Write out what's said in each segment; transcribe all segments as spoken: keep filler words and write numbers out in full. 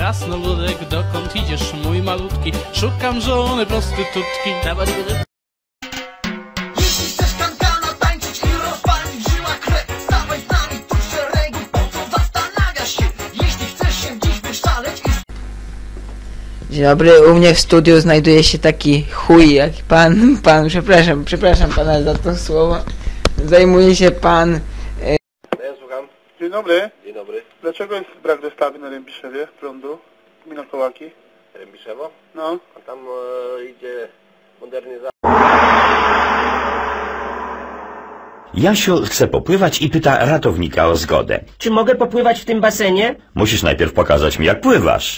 krasnoludek, dokąd idziesz, mój malutki? Szukam żony prostytutki. Jeśli chcesz kankana tańczyć i rozwalić w żyłach krew, stawaj z nami tu w szeregu, po co zastanawiasz się? Jeśli chcesz się dziś wyszaleć i... Dzień dobry, u mnie w studiu znajduje się taki chuj jak pan, pan, przepraszam, przepraszam pana za to słowo. Zajmuje się pan... No ja słucham. Dzień dobry. Dzień dobry. Dlaczego jest brak dostawy na Rębiszewie prądu? Gmina Kołaki. Rębiszewo? No. A tam e, idzie modernizacja. Jasiu chce popływać i pyta ratownika o zgodę. Czy mogę popływać w tym basenie? Musisz najpierw pokazać mi, jak pływasz.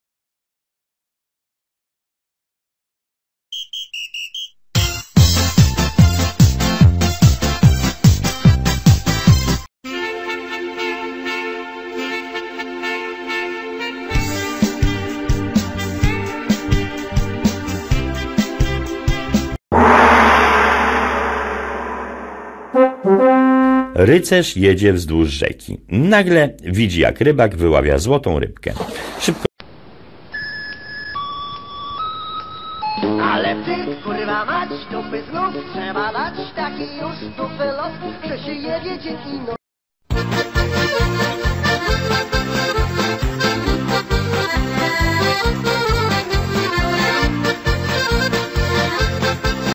Rycerz jedzie wzdłuż rzeki. Nagle widzi, jak rybak wyławia złotą rybkę. Szybko. Ale ty, kurwa mać, dupy znów trzeba dać, taki już dupy los, że się jedzie dzień i noc.